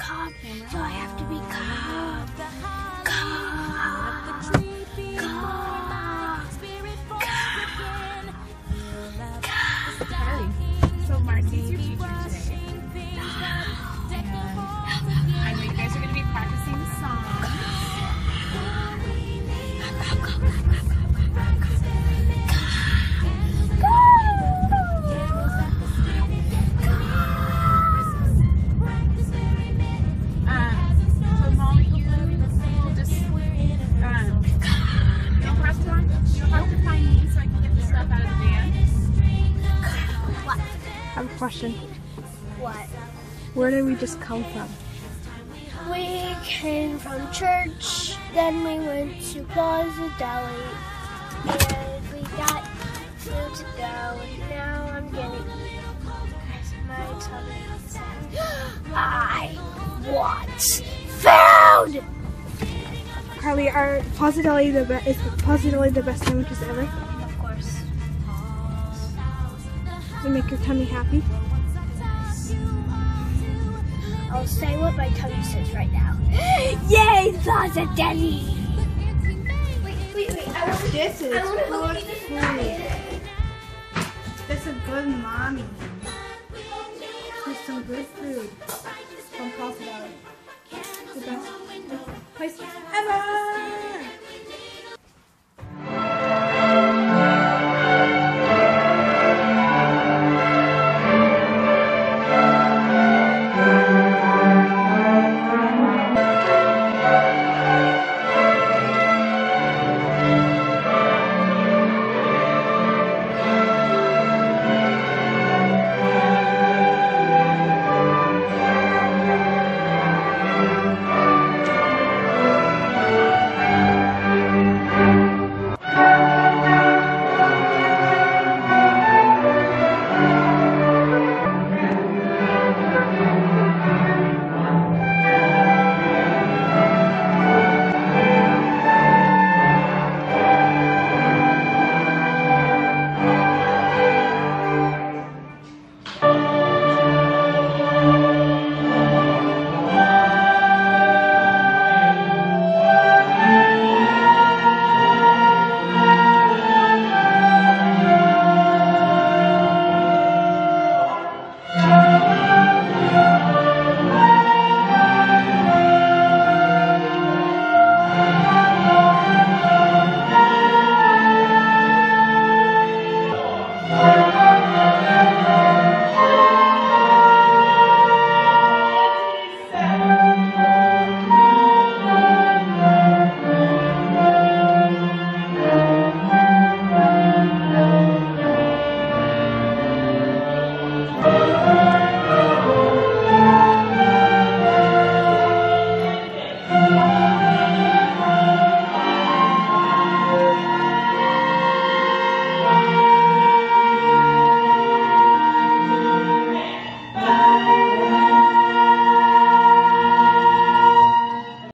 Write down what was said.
calm, so I have to be calm. Calm. So Marcy's your teacher today. I know you guys are going to be practicing the song. So Molly, you will just you'll have to find me so I can get the stuff out of the van. What? I have a question. What? Where did we just come from? We came from church, then we went to Plaza Deli, and we got food to go, and now I'm gonna eat. My tummy says, I want food! Carly, are Plaza Deli is Plaza Deli the best sandwiches ever? Of course. Does it make your tummy happy? I'll say what my tummy says right now. Yay, Plaza Deli! Wait, I want to. This is good food. This is good mommy. There's some good food from Plaza Deli. The best place ever!